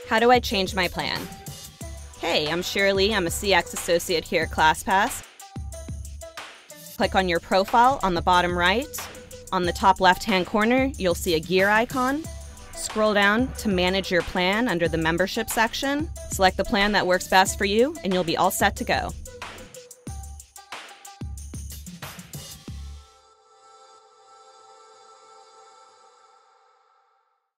How do I change my plan? Hey, I'm Shirley. I'm a CX associate here at ClassPass. Click on your profile on the bottom right. On the top left-hand corner, you'll see a gear icon. Scroll down to manage your plan under the membership section. Select the plan that works best for you, and you'll be all set to go.